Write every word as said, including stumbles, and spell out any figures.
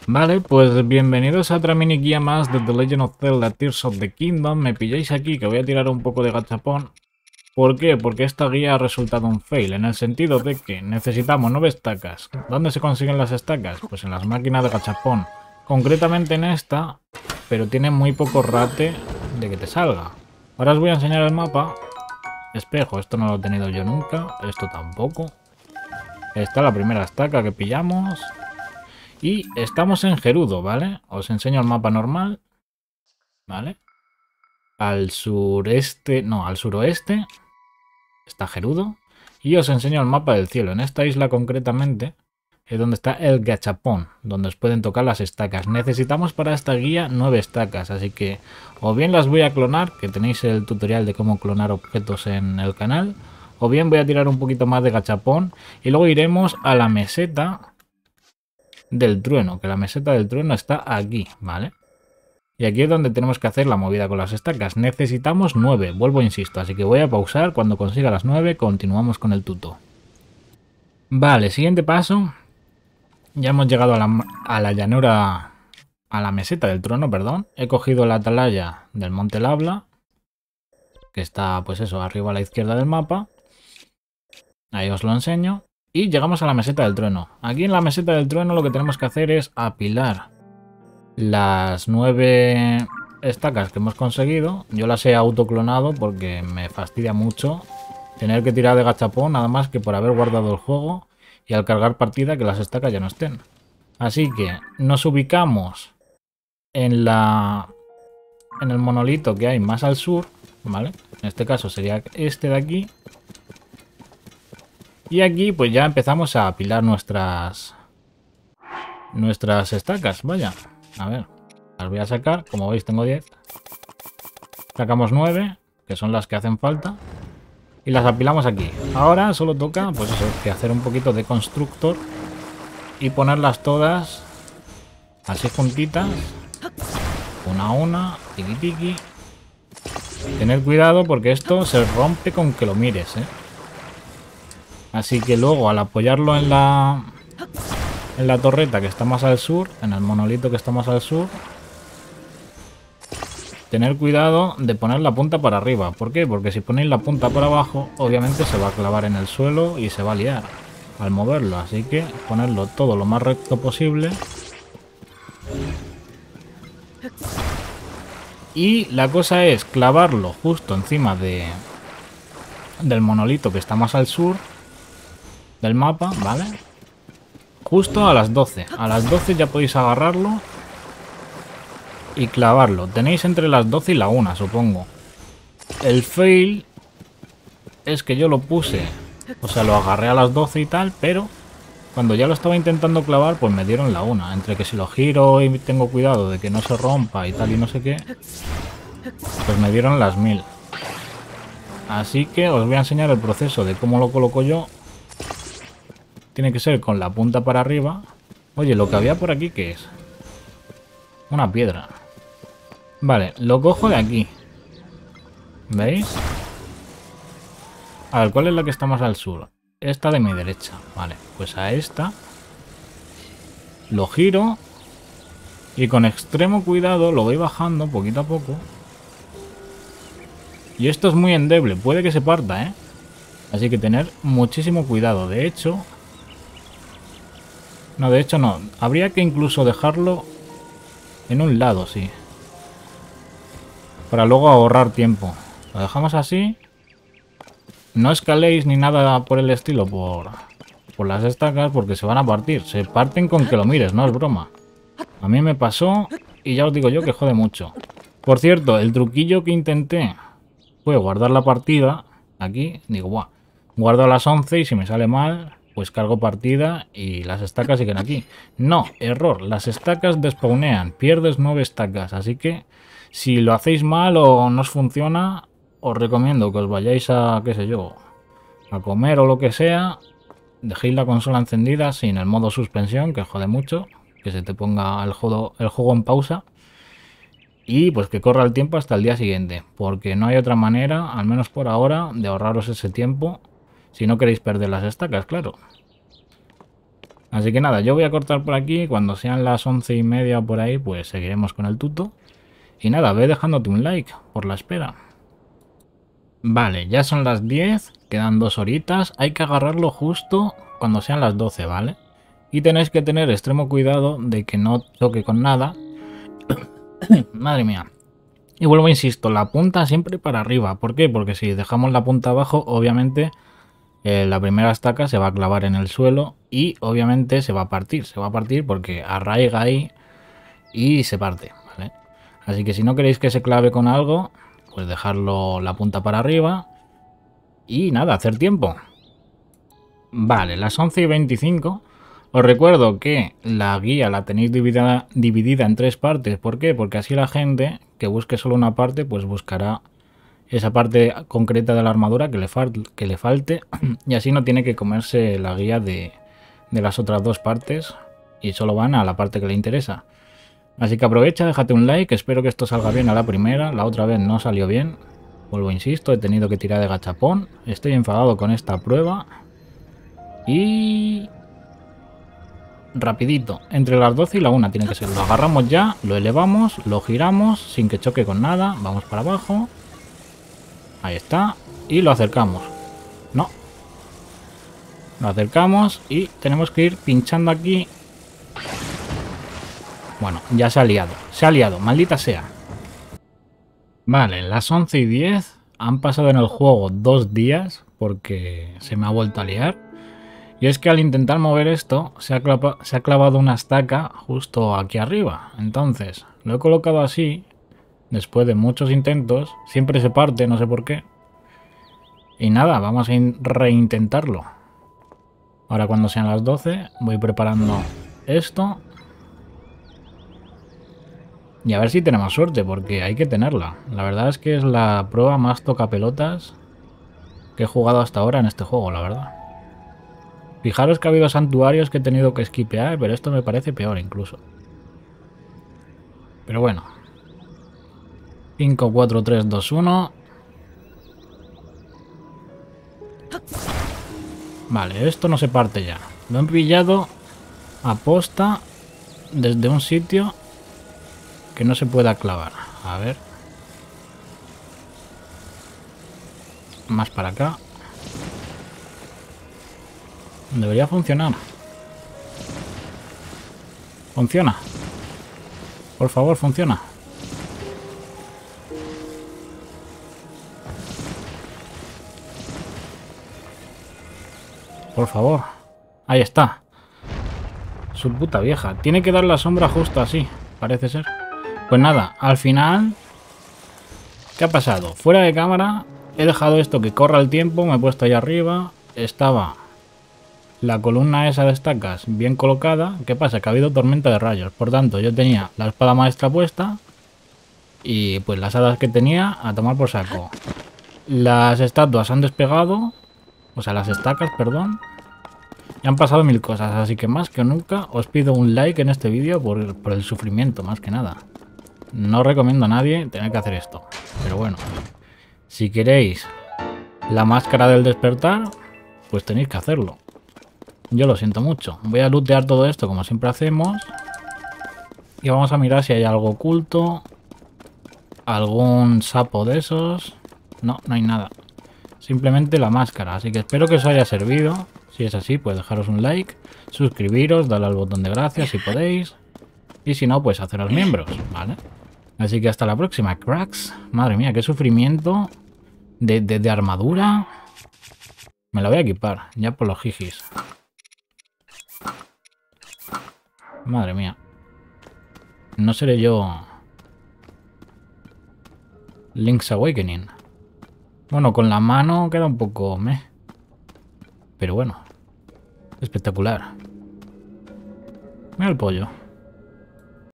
Vale, pues bienvenidos a otra mini guía más de The Legend of Zelda Tears of the Kingdom. Me pilláis aquí que voy a tirar un poco de gachapón. ¿Por qué? Porque esta guía ha resultado un fail, en el sentido de que necesitamos nueve estacas. ¿Dónde se consiguen las estacas? Pues en las máquinas de gachapón. Concretamente en esta, pero tiene muy poco rate de que te salga. Ahora os voy a enseñar el mapa. Espejo, esto no lo he tenido yo nunca, esto tampoco. Esta es la primera estaca que pillamos. Y estamos en Gerudo, ¿vale? Os enseño el mapa normal, ¿vale? Al sureste, no, al suroeste está Gerudo. Y os enseño el mapa del cielo. En esta isla concretamente es donde está el gachapón, donde os pueden tocar las estacas. Necesitamos para esta guía nueve estacas, así que o bien las voy a clonar, que tenéis el tutorial de cómo clonar objetos en el canal, o bien voy a tirar un poquito más de gachapón y luego iremos a la meseta del trueno, que la meseta del trueno está aquí, ¿vale? Y aquí es donde tenemos que hacer la movida con las estacas. Necesitamos nueve, vuelvo insisto, así que voy a pausar. Cuando consiga las nueve continuamos con el tuto. Vale, siguiente paso. Ya hemos llegado a la, a la llanura, a la meseta del trueno, perdón. He cogido la atalaya del Monte Labla, que está, pues eso, arriba a la izquierda del mapa. Ahí os lo enseño. Y llegamos a la meseta del trueno. Aquí en la meseta del trueno lo que tenemos que hacer es apilar las nueve estacas que hemos conseguido. Yo las he autoclonado porque me fastidia mucho tener que tirar de gachapón nada más que por haber guardado el juego y al cargar partida que las estacas ya no estén. Así que nos ubicamos en la en el monolito que hay más al sur, ¿vale? En este caso sería este de aquí. Y aquí pues ya empezamos a apilar nuestras nuestras estacas, vaya. A ver, las voy a sacar. Como veis tengo diez. Sacamos nueve, que son las que hacen falta. Y las apilamos aquí. Ahora solo toca, pues eso, que hacer un poquito de constructor. Y ponerlas todas así juntitas. Una a una, tiki tiki. Tener cuidado porque esto se rompe con que lo mires, ¿eh? Así que luego al apoyarlo en la... en la torreta que está más al sur, en el monolito que está más al sur, tener cuidado de poner la punta para arriba. ¿Por qué? Porque si ponéis la punta para abajo, obviamente se va a clavar en el suelo y se va a liar al moverlo. Así que ponerlo todo lo más recto posible. Y la cosa es clavarlo justo encima de del monolito que está más al sur del mapa, ¿vale? Justo a las doce. A las doce ya podéis agarrarlo y clavarlo. Tenéis entre las doce y la una, supongo. El fail es que yo lo puse, o sea, lo agarré a las doce y tal, pero cuando ya lo estaba intentando clavar, pues me dieron la una. Entre que si lo giro y tengo cuidado de que no se rompa y tal y no sé qué, pues me dieron las mil. Así que os voy a enseñar el proceso de cómo lo coloco yo. Tiene que ser con la punta para arriba. Oye, lo que había por aquí, ¿qué es? Una piedra. Vale, lo cojo de aquí. ¿Veis? A ver, ¿cuál es la que está más al sur? Esta de mi derecha. Vale, pues a esta lo giro y con extremo cuidado lo voy bajando poquito a poco. Y esto es muy endeble, puede que se parta, ¿eh? Así que tener muchísimo cuidado. De hecho... No, de hecho no. Habría que incluso dejarlo en un lado, sí. Para luego ahorrar tiempo. Lo dejamos así. No escaléis ni nada por el estilo por, por las estacas porque se van a partir. Se parten con que lo mires, no es broma. A mí me pasó y ya os digo yo que jode mucho. Por cierto, el truquillo que intenté fue guardar la partida aquí. Digo, buah, guardo a las once y si me sale mal, pues cargo partida y las estacas siguen aquí. No, error, las estacas despawnean, pierdes nueve estacas. Así que si lo hacéis mal o no os funciona, os recomiendo que os vayáis a, qué sé yo, a comer o lo que sea. Dejéis la consola encendida sin el modo suspensión, que jode mucho. Que se te ponga el juego, el juego en pausa. Y pues que corra el tiempo hasta el día siguiente. Porque no hay otra manera, al menos por ahora, de ahorraros ese tiempo. Si no queréis perder las estacas, claro. Así que nada, yo voy a cortar por aquí. Cuando sean las once y media o por ahí, pues seguiremos con el tuto. Y nada, ve dejándote un like por la espera. Vale, ya son las diez, quedan dos horitas. Hay que agarrarlo justo cuando sean las doce, ¿vale? Y tenéis que tener extremo cuidado de que no choque con nada. Madre mía. Y vuelvo, insisto, la punta siempre para arriba. ¿Por qué? Porque si dejamos la punta abajo, obviamente eh, la primera estaca se va a clavar en el suelo y obviamente se va a partir. Se va a partir porque arraiga ahí y se parte, ¿vale? Así que si no queréis que se clave con algo, pues dejarlo la punta para arriba y nada, hacer tiempo. Vale, las once y veinticinco. Os recuerdo que la guía la tenéis dividida, dividida en tres partes. ¿Por qué? Porque así la gente que busque solo una parte, pues buscará esa parte concreta de la armadura que le, fal que le falte. Y así no tiene que comerse la guía de, de las otras dos partes. Y solo van a la parte que le interesa. Así que aprovecha, déjate un like. Espero que esto salga bien a la primera. La otra vez no salió bien. Vuelvo, insisto, he tenido que tirar de gachapón. Estoy enfadado con esta prueba. Y... rapidito, entre las doce y la una tiene que ser. Lo agarramos ya, lo elevamos, lo giramos sin que choque con nada. Vamos para abajo. Ahí está. Y lo acercamos. No. Lo acercamos y tenemos que ir pinchando aquí. Bueno, ya se ha liado. Se ha liado, maldita sea. Vale, las once y diez. Han pasado en el juego dos días porque se me ha vuelto a liar. Y es que al intentar mover esto, se ha, clava, se ha clavado una estaca justo aquí arriba. Entonces, lo he colocado así, después de muchos intentos. Siempre se parte, no sé por qué. Y nada, vamos a reintentarlo. Ahora cuando sean las doce, voy preparando esto. Y a ver si tenemos suerte, porque hay que tenerla. La verdad es que es la prueba más tocapelotas que he jugado hasta ahora en este juego, la verdad. Fijaros que ha habido santuarios que he tenido que esquipear, pero esto me parece peor incluso. Pero bueno. cinco, cuatro, tres, dos, uno. Vale, esto no se parte ya. Lo he pillado a posta desde un sitio que no se pueda clavar. A ver. Más para acá. Debería funcionar. Funciona. Por favor, funciona. Por favor. Ahí está. Su puta vieja. Tiene que dar la sombra justo así. Parece ser. Pues nada, al final... ¿qué ha pasado? Fuera de cámara he dejado esto que corra el tiempo. Me he puesto ahí arriba. Estaba... la columna esa de estacas bien colocada. ¿Qué pasa? Que ha habido tormenta de rayos. Por tanto, yo tenía la espada maestra puesta. Y pues las hadas que tenía a tomar por saco. Las estatuas han despegado. O sea, las estacas, perdón. Y han pasado mil cosas. Así que más que nunca os pido un like en este vídeo por, por el sufrimiento, más que nada. No recomiendo a nadie tener que hacer esto. Pero bueno. Si queréis la máscara del despertar, pues tenéis que hacerlo. Yo lo siento mucho. Voy a lootear todo esto como siempre hacemos. Y vamos a mirar si hay algo oculto. Algún sapo de esos. No, no hay nada. Simplemente la máscara. Así que espero que os haya servido. Si es así, pues dejaros un like. Suscribiros, darle al botón de gracias si podéis. Y si no, pues haceros miembros, ¿vale? Así que hasta la próxima, cracks. Madre mía, qué sufrimiento de, de, de armadura. Me la voy a equipar, ya por los jijis. Madre mía. No seré yo Link's Awakening. Bueno, con la mano queda un poco meh. Pero bueno. Espectacular. Mira el pollo.